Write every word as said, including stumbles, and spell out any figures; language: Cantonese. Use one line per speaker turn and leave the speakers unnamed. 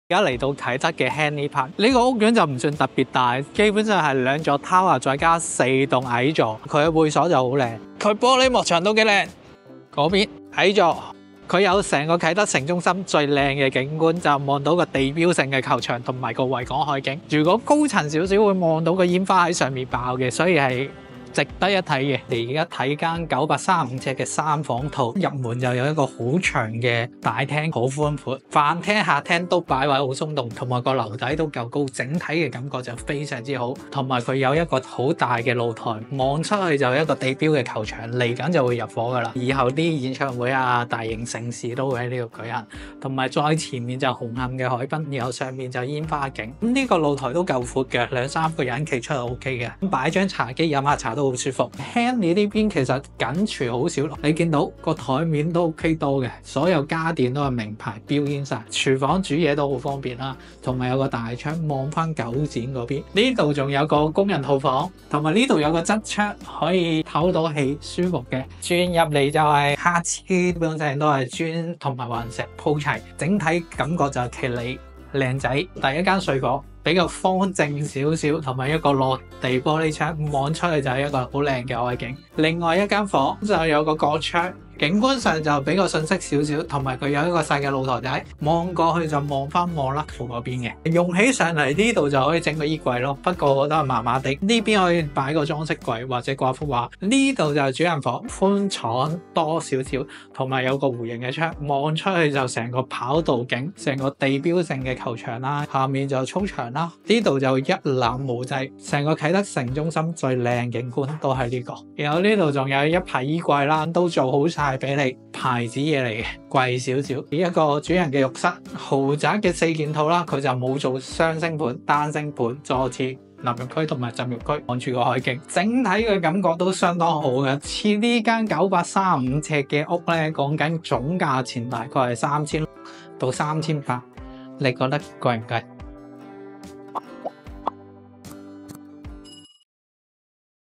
而家嚟到啟德嘅 Henley Park，呢個屋苑就唔算特別大，基本上係兩座 tower 再加四棟矮座。佢嘅會所就好靚，佢玻璃幕牆都幾靚。嗰邊矮座，佢有成個啟德城中心最靚嘅景觀，就望到個地標性嘅球場同埋個維港海景。如果高層少少會望到個煙花喺上面爆嘅，所以係值得一睇嘅。你而家睇間九百三十五尺嘅三房套，入門就有一個好長嘅大廳，好寬闊，飯廳客廳都擺位好鬆動，同埋個樓底都夠高，整體嘅感覺就非常之好。同埋佢有一個好大嘅露台，望出去就有一個地標嘅球場，嚟緊就會入伙噶啦。以後啲演唱會啊、大型盛事都會喺呢度舉行。同埋再前面就紅磡嘅海濱，然後上面就煙花景。咁呢個露台都夠闊嘅，兩三個人企出嚟 O K 嘅。咁擺張茶几飲下茶都好舒服。Henley 呢邊其實緊廚好少，你見到個台面都 OK 多嘅，所有家電都係名牌標籤晒，廚房煮嘢都好方便啦，同埋有個大窗望翻九展嗰邊。呢度仲有個工人套房，同埋呢度有個側窗可以透到氣，舒服嘅。轉入嚟就係客廳，基本上都係磚同埋雲石鋪齊，整體感覺就係企理靚仔。第一間睡房比較方正少少，同埋一個落地玻璃窗，望出去就係一個好靚嘅海景。另外一間房就有個角窗，景觀上就比較遜色少少，同埋佢有一個細嘅露台仔，望過去就望翻莫拉圖嗰邊嘅。用起上嚟呢度就可以整個衣櫃咯，不過我覺得係麻麻地。呢邊可以擺個裝飾櫃或者掛幅畫。呢度就係主人房，寬敞多少少，同埋有個弧形嘅窗，望出去就成個跑道景，成個地標性嘅球場啦，下面就操場啦。呢度就一覽無際，成個啟德城中心最靚景觀都係呢個。然後呢度仲有一排衣櫃啦，都做好晒俾你，牌子嘢嚟嘅，貴少少。一個主人嘅浴室，豪宅嘅四件套啦，佢就冇做雙星盤、單星盤、座廁、淋浴區同埋浸浴區，望住個海景，整體嘅感覺都相當好嘅。似呢間九百三十五尺嘅屋咧，講緊總價錢大概係三千到三千八，你覺得貴唔貴？